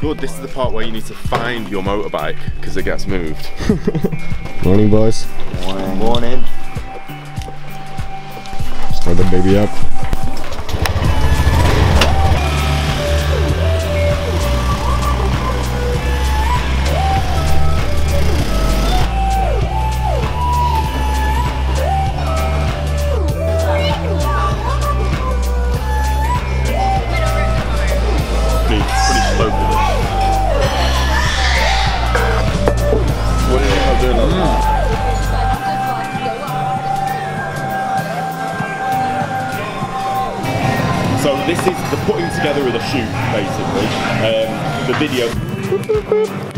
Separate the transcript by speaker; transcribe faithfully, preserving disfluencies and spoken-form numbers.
Speaker 1: Good, this is the part where you need to find your motorbike because it gets moved.
Speaker 2: Morning, boys.
Speaker 3: Morning. Morning.
Speaker 2: Start the baby up.
Speaker 1: So this is the putting together of the shoot, basically. Um, the video.